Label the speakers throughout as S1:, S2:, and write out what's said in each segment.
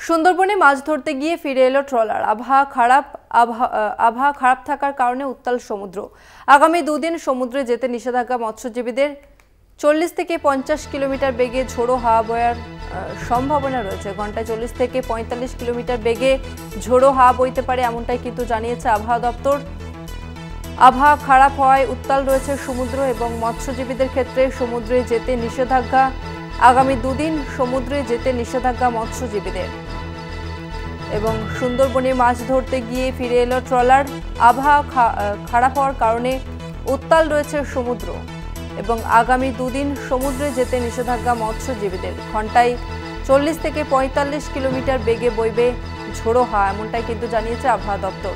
S1: সুন্দরবনে মাছ ধরতে গিয়ে ফিরে এলো ট্রলার। আবহাওয়া খারাপ থাকার কারণে উত্তাল সমুদ্র। আগামী দুদিন সমুদ্রে যেতে নিষেধাজ্ঞা। মৎস্যজীবীদের 40 থেকে 50 কিলোমিটার বেগে ঝোড়ো হাওয়া বয়ার সম্ভাবনা রয়েছে। ঘন্টায় 40 থেকে 45 কিলোমিটার বেগে ঝোড়ো হাওয়া বইতে পারে, এমনটাই কিন্তু জানিয়েছে আবহাওয়া দপ্তর। আবহাওয়া খারাপ হওয়ায় উত্তাল রয়েছে সমুদ্র এবং মৎস্যজীবীদের ক্ষেত্রে সমুদ্রে যেতে নিষেধাজ্ঞা। আগামী দুদিন সমুদ্রে যেতে নিষেধাজ্ঞা মৎস্যজীবীদের। এবং সুন্দরবনে মাছ ধরতে গিয়ে ফিরে এলো ট্রলার। আবহাওয়া খারাপ হওয়ার কারণে উত্তাল রয়েছে সমুদ্র এবং আগামী দুদিন সমুদ্রে যেতে নিষেধাজ্ঞা মৎস্যজীবীদের। ঘন্টায় 40 থেকে 45 কিলোমিটার বেগে বইবে ঝোড়ো হাওয়া, এমনটাই কিন্তু জানিয়েছে আবহাওয়া দপ্তর।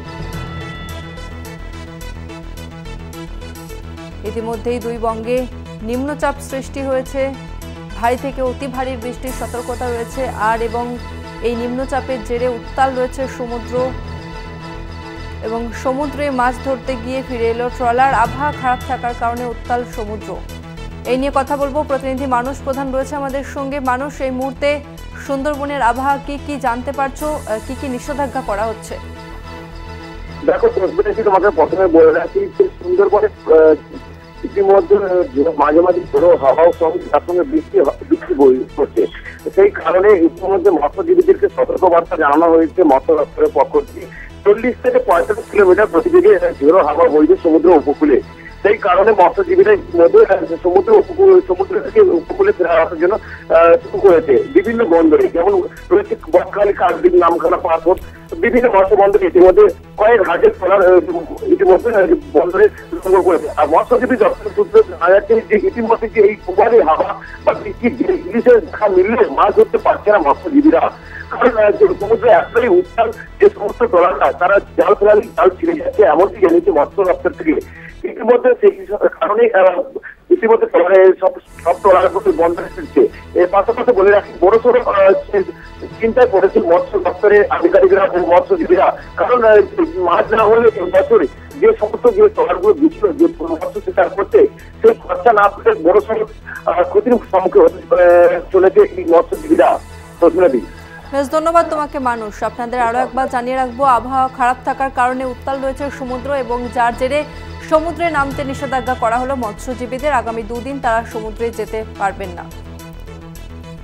S1: ইতিমধ্যেই দুই বঙ্গে নিম্নচাপ সৃষ্টি হয়েছে। ভারী থেকে অতি ভারী বৃষ্টির সতর্কতা রয়েছে এবং এই নিম্নচাপের জেরে উত্তাল রয়েছে সমুদ্র এবং সমুদ্রে মাছ ধরতে গিয়ে ফিরে এলো ট্রলার। আবহাওয়া খারাপ থাকার কারণে উত্তাল সমুদ্র। এই নিয়ে কথা বলবো, প্রতিনিধি মানুষ প্রধান রয়েছে আমাদের সঙ্গে। মানুষ, এই মুহূর্তে সুন্দরবনের আবহাওয়া কি জানতে পারছো? কি নিষেধাজ্ঞা করা হচ্ছে?
S2: দেখো, তোমাকে প্রথমে বলে রাখি, সুন্দরবনে ইতিমধ্যে মাঝে মাঝে ঝোড়ো হাওয়াও সঙ্গে তার সঙ্গে বৃষ্টি করছে। সেই কারণে ইতিমধ্যে মৎস্যজীবীদেরকে সতর্কবার্তা জানানো হয়েছে মৎস্য দপ্তরের পক্ষ থেকে। 40 থেকে 45 কিলোমিটার প্রতিদিনে ঝোড়ো হাওয়া বইবে সমুদ্র উপকূলে। সেই কারণে মৎস্যজীবীরা ইতিমধ্যে সমুদ্র থেকে উপকূলে ফেরা আসার জন্য শুরু করেছে বিভিন্ন বন্দরে, যেমন রয়েছে বকখালি, কাকদ্বীপ, নামখানা, পাথর, বিভিন্ন মৎস্য বন্দরে ইতিমধ্যে কয়েক হাজার ট্রলার ইতিমধ্যে বন্দরে সংগ্রহ করেছে। আর মৎস্যজীবী দপ্তর সূত্রে জানা যাচ্ছে যে ইতিমধ্যে যে এই প্রবালী হাওয়া বা বৃষ্টির ইলিশের দেখা মিললে মাছ ধরতে পারছে না মৎস্যজীবীরা। কারণ সমুদ্রে এতটাই উত্তাল যে সমস্ত ট্রলাররা তারা জাল ফেলালে জাল ছিঁড়ে যাচ্ছে, এমনকি জানিয়েছে মৎস্য দপ্তর থেকে। ইতিমধ্যে সেই কারণে ইতিমধ্যে সব ট্রলার বন্দরে ফিরছে। এর পাশাপাশি বলে রাখি, বড়সড় চিন্তায় পড়েছে মৎস্য দপ্তরের আধিকারিকরা ও মৎস্যজীবীরা। কারণ মাছ না হলে বছরে যে সমস্ত ট্রলারগুলো দিচ্ছিল যে মৎস্য শিকার করতে, সেই খরচা না পেলে বড়সড় ক্ষতির সম্মুখীন হতে চলেছে এই মৎস্যজীবীরা।
S1: বেশ, ধন্যবাদ তোমাকে মানুষ। আপনাদের আরো একবার জানিয়ে রাখবো, আবহাওয়া খারাপ থাকার কারণে উত্তাল রয়েছে সমুদ্র এবং যার জেরে সমুদ্রে নামতে নিষেধাজ্ঞা করা হলো মৎস্যজীবীদের। আগামী দুদিন তারা সমুদ্রে যেতে পারবেন না।